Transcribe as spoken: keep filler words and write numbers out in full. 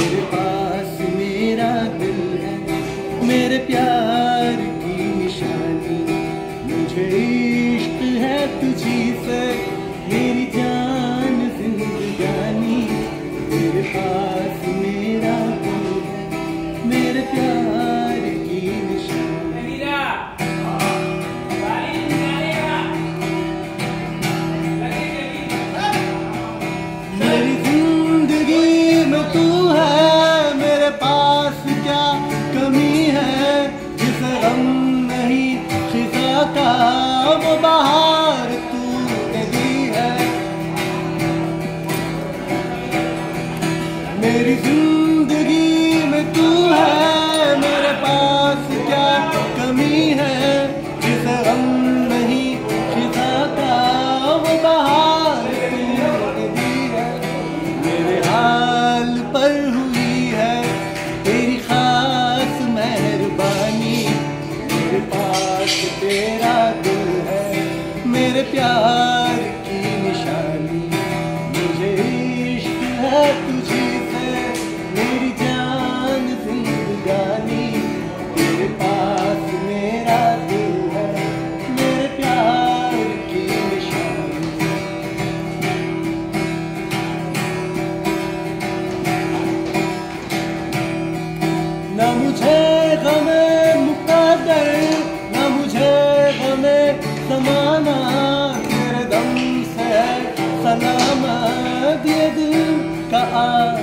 तेरे पास मेरा दिल है, मेरे प्यार की निशानी। मुझे इश्क है तुझी से, मेरी जान जिंदगानी। तेरे पास मेरा दिल है, मेरे प्यार की निशानी। मेरी जिंदगी में तू है, मेरे पास क्या कमी है। जिसे गम नहीं खिजा का, वो बहार तूने दी है। मेरी जिंदगी में तू है, मेरे पास क्या कमी है। जिसे गम नहीं खिजा का, वो बहार तूने दी है। मेरे हाल पर हुई है तेरी खास मेहरबानी। मेरे पास तेरा दिल है, मेरे प्यार की निशानी। मुझे इश्क है तुझी से, मेरी जान जिंदगानी। तेरे पास मेरा दिल है, मेरे प्यार की निशानी। न मुझे गमे मुक़द्दर, न मुझे गमे ज़माना। तेरे दम से है सलामत ये दिल का